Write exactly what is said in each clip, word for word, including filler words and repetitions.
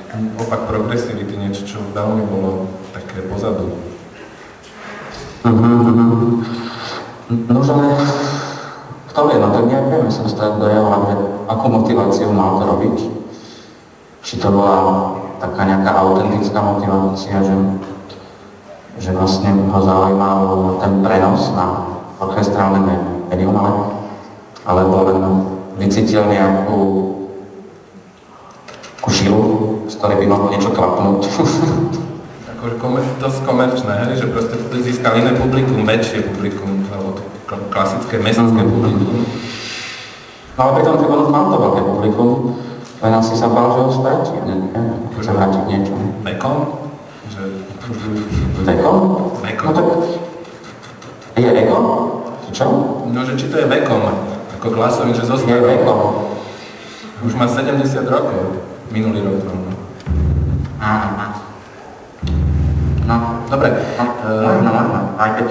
opak progresivity, niečo, čo veľmi bolo také pozadu. Mm-hmm. No, že kto vie, no to nevieme sa dostať do jeho hlavne, akú motiváciu mal to robiť. Či to bola taká nejaká autentická motivácia, že, že vlastne ho zaujímal ten prenos na orchestrálne médium, ale, alebo len vycítil nejakú kušilu, z ktorej by mohlo niečo klapnúť. Akože komer, dosť komerčné, hej? Že proste získal iné publikum, väčšie publikum, alebo klasické mestské mm-hmm. publikum. No ale pritom tak on mal to veľké publikum, len asi sa bál, že ho stratí, neviem, keď sa vráti k niečomu. Vekom? Že... Vekom? Vekom. No tak... Je ego? Čo? No, že či to je vekom, ako Klasovin, že zostal. Je vekom. Už má sedemdesiat rokov, minulý rok. Áno, áno. No, dobre. No, uh, no, no, aj keď.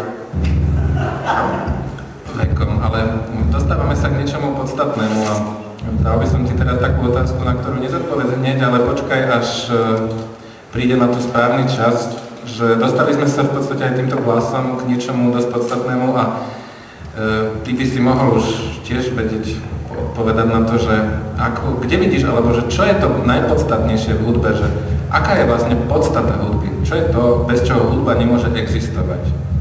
Vekom, ale dostávame sa k niečomu podstatnému a dal by som ti teraz takú otázku, na ktorú nezodpovedz hneď, ale počkaj, až príde na to správny čas, že dostali sme sa v podstate aj týmto hlasom k niečomu dosť podstatnému a e, ty by si mohol už tiež vedieť odpovedať na to, že ako, kde vidíš, alebo že čo je to najpodstatnejšie v hudbe, že aká je vlastne podstata hudby, čo je to, bez čoho hudba nemôže existovať.